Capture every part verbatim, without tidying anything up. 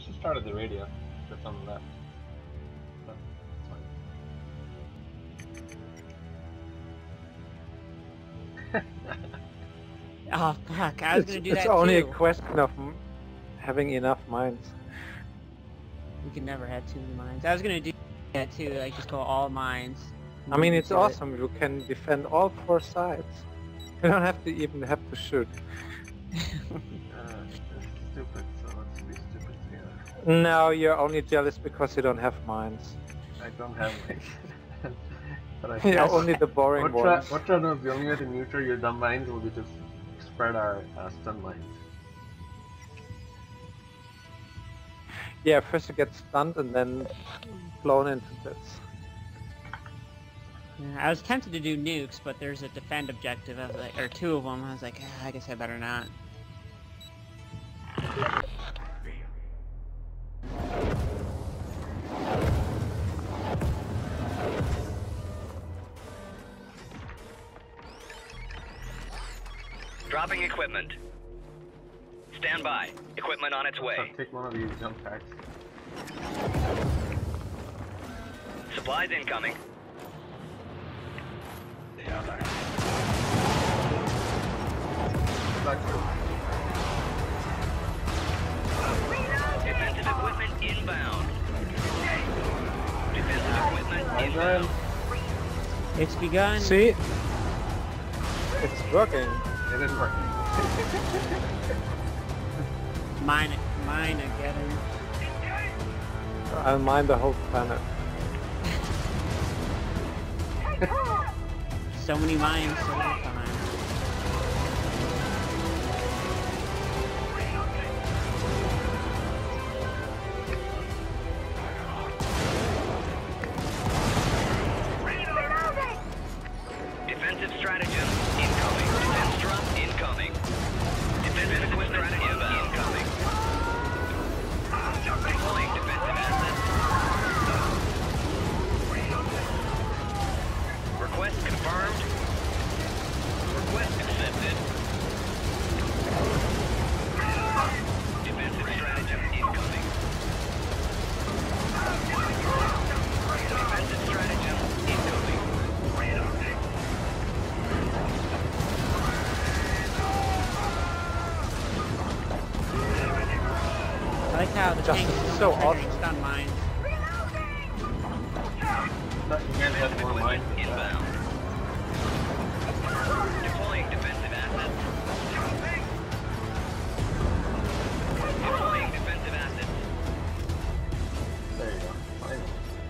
just started the radio. That's on the left. No, it's fine. Oh fuck! I was it's, gonna do it's that only too. a question of m having enough mines. We can never have too many mines. I was gonna do that too, like just go all mines. I mean, it's Do it. awesome. You can defend all four sides. You don't have to even have to shoot. Uh, it's stupid, so let's be stupid together. No, you're only jealous because you don't have mines. I don't have like. But I Yeah, guess only the boring what ones. What try to the only way to neuter your dumb mines will be to spread our uh, stun mines. Yeah, first you get stunned and then blown into bits. Yeah, I was tempted to do nukes, but there's a defend objective, I was like, or two of them. I was like, ah, I guess I better not. Dropping equipment. Stand by. Equipment on its way. I'll take one of these jump packs. Supplies incoming. Yeah, there. Back Defensive equipment inbound. Defensive equipment Hi, inbound. It's begun. See? It's working. It didn't work. Mine, mine again. I'll mine the whole planet. So many mines, so many times. Defensive stratagem incoming. Defense drop incoming. Defensive equipment inbound incoming. Deploying defensive assets. Request confirmed. Request accepted. Defensive stratagem incoming. Defensive stratagem incoming. I like how the Just tank is so triggering awesome. stun mines. You can't have more mines. Inbound. Deploying defensive assets. Deploying defensive assets. There you go. Finally.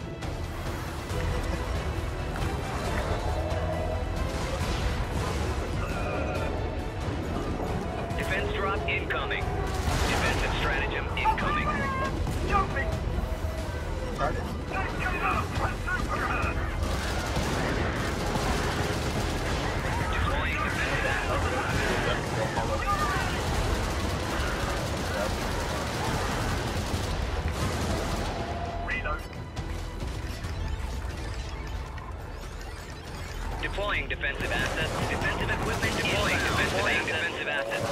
Defense drop incoming. Defensive stratagem incoming. Jumping! Started. Deploying defensive Reload. Deploying defensive assets. Defensive equipment deploying. Deploying defensive assets.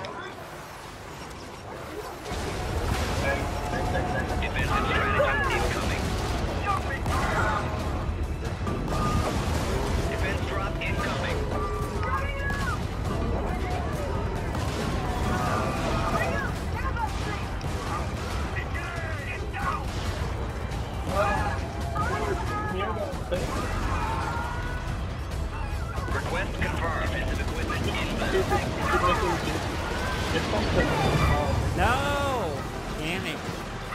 Defensive stratagem incoming. Defense drop incoming. Request confirmed. Defensive equipment inbound. No! Damn it.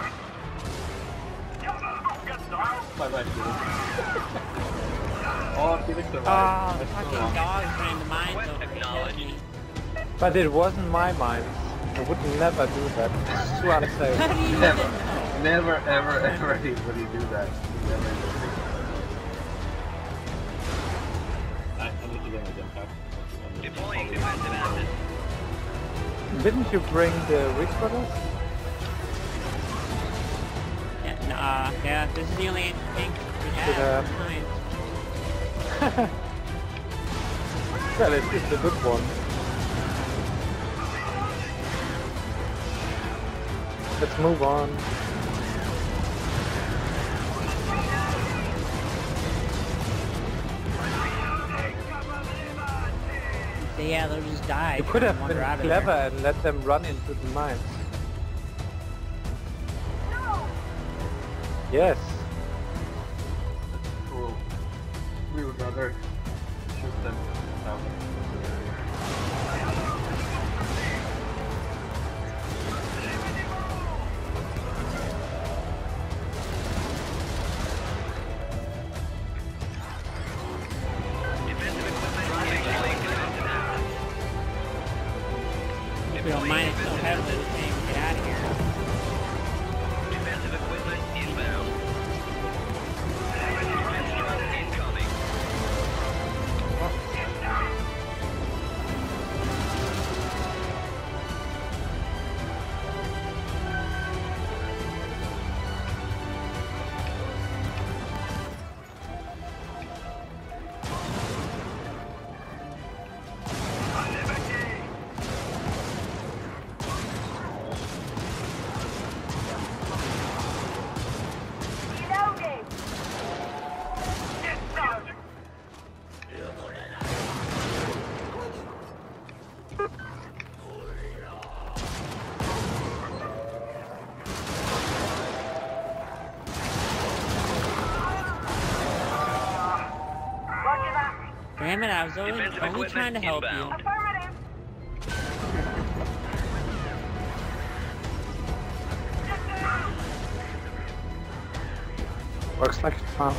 Bye bye, Felix. Oh, Felix survived. Oh, That's so fucking awesome. dogs ran the mines Request over acknowledged. me. But it wasn't my mine. I would never do that. It's too unsafe. How do you even Never, know? never, ever, ever anybody do that. Never, ever. I, I need to get my jump pack. Deploying defensive assets. Didn't you bring the recorders? Yeah, nah, yeah, this is the only thing we Should, have. uh, Mines. Well, it, it's a good one. Let's move on. Yeah, they'll just die. You could have wander been out of clever there. and let them run into the mines. Yes. Well, we would rather shoot them down. Defensive equipment deploying defensive assets. If we don't mind it so heavily, we can't even get out of here. Defensive equipment inbound. Defense drone incoming. Damn it, I was only, Defensive only trying to help inbound. Works like a charm.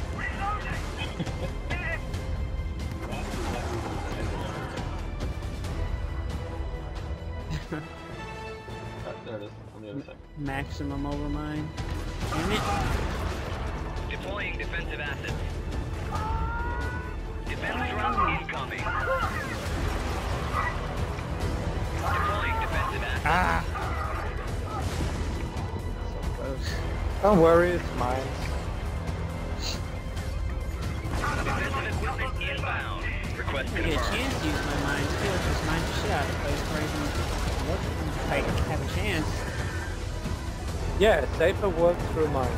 Ah, there it is, on the other side. you. Maximum overmind. Damn it. Deploying defensive assets. Defense drone incoming. Deploying defensive assets. Ah! So close. Don't worry, it's mine. Defensive equipment inbound. Request I get a confirmed. chance to use my mind. Felix just mine the shit out of the place before I even look if I have a chance. Yeah, safer work through mine.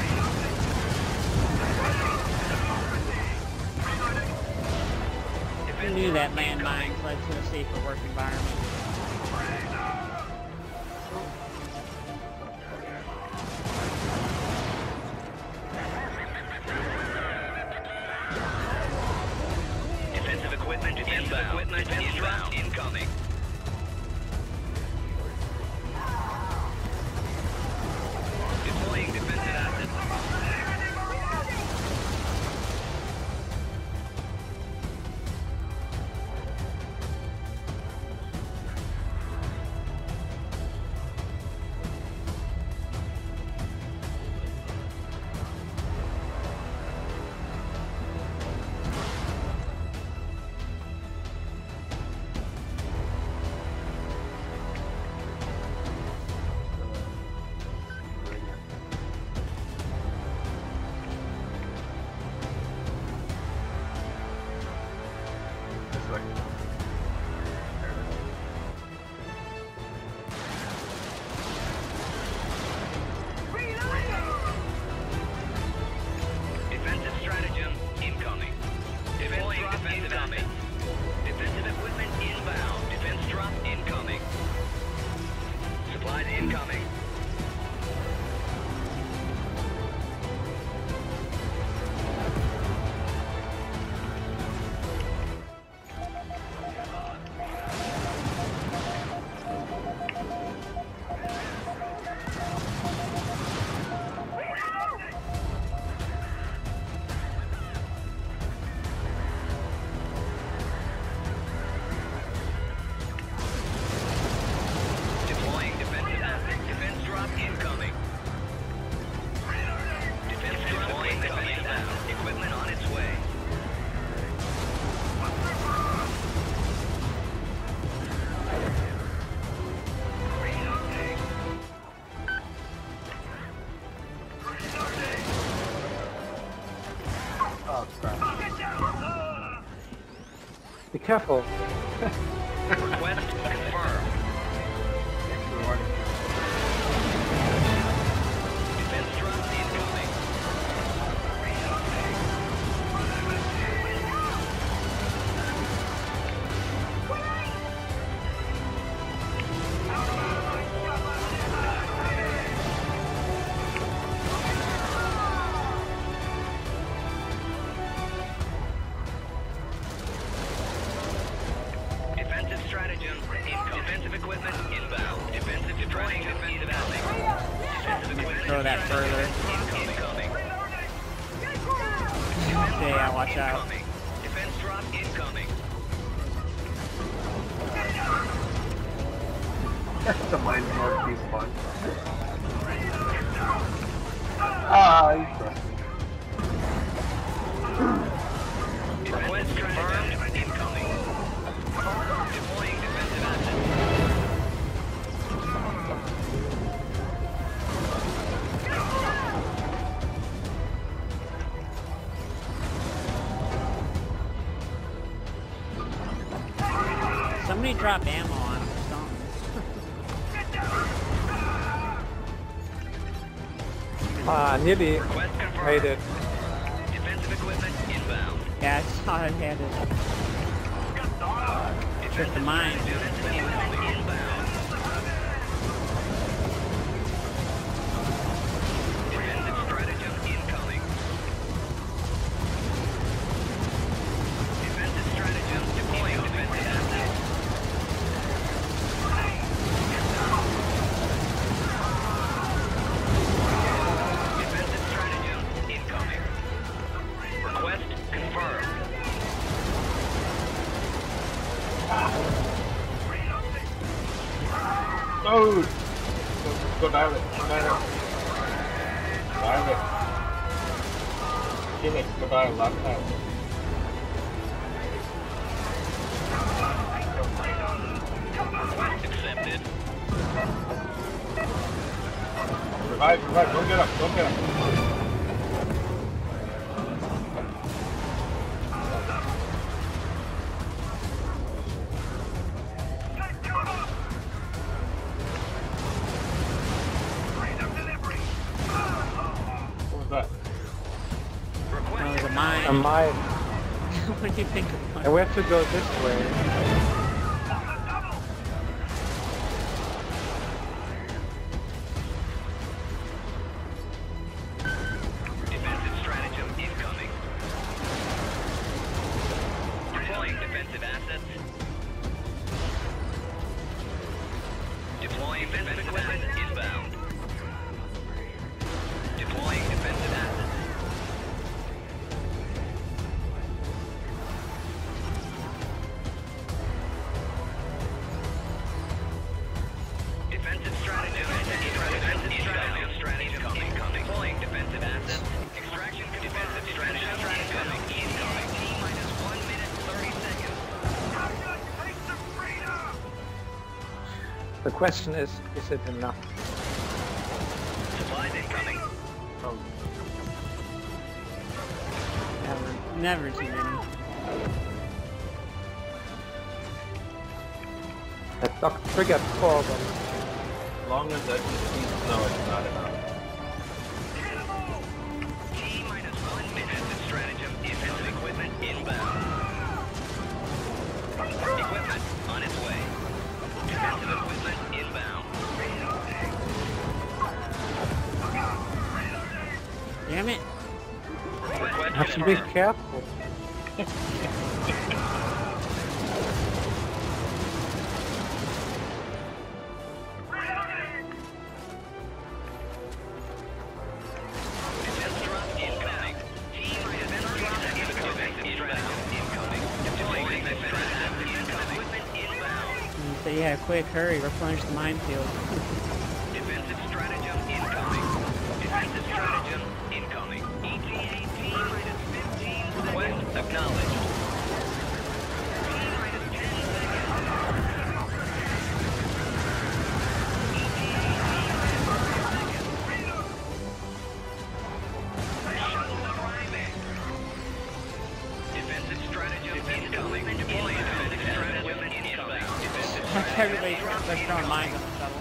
I knew that landmines led to a safer work environment. Defensive equipment inbound. Equipment defense drone incoming. Deploying defensive assets. This way. There it is. Defensive stratagem incoming. Deploying defensive assets. Defensive equipment inbound. Defense drop incoming. Supplies incoming. Deploying defensive assets. Defense drop incoming. Defense drop incoming. Equipment on its way. Oh crap. Be careful. Request confirmed. Thanks for the warning. throw that further. Incoming. Yeah, watch out. Incoming. Defense drop incoming. The mind mark despawn. Ah, you trust me. Defense confirmed. Incoming. Deploying defensive assets. Somebody drop ammo on him or something. Ah, nearly Request confirmed. made it. Defensive equipment inbound. Yeah, I saw it had it. Just the mine. Defensive equipment inbound. Defensive stratagem incoming. Defensive stratagem deploying defensive assets. Defensive stratagem incoming. Request confirmed. Oh! Go, go dive it. Go dive it. Dive it. Felix, go dive. Last time. Request accepted. Revive, revive. Don't get up. Don't get up. What was that? Oh, Request there's a mine. A mine. What do you think of And we have to go this way. defensive stratagem incoming. Deploying defensive assets. Deploying defensive equipment inbound. Deploying defensive assets. Defensive stratagem. Defensive stratagem. Stratagem incoming. Deploying defensive assets. Extraction. Defensive stratagem incoming. Incoming. T minus one minute thirty seconds. The question is, is it enough? Supplies incoming. Oh, Never, never too many. That dock triggered forward. as long as I can see snow, it's not enough. T minus one minute. Defensive stratagem. Defensive equipment inbound. Equipment on its way. Defensive equipment inbound. Damn it. Request Have to be confirmed. careful. Defense drop incoming. T minus defense drop inbound. Incoming. Deploying defense stratagem. Defensive equipment inbound. So yeah, quick, hurry, replenish the minefield. Defensive stratagem incoming. Defensive stratagem incoming. E T A T minus fifteen seconds. Request acknowledged. T minus ten seconds. E T A T minus five seconds. Shuttle arriving. Defensive stratagem incoming. Deploying defensive stratagem inbound. Defensive stratagem Everybody starts throwing mines on the shuttle.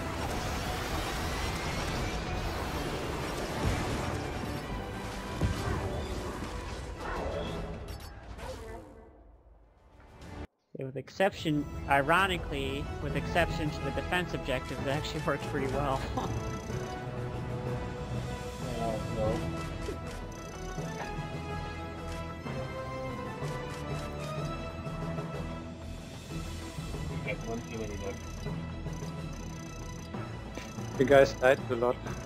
Yeah, with exception, ironically, with exception to the defense objective, it actually works pretty well. Uh, no. We get one too many ducks. You guys died a lot.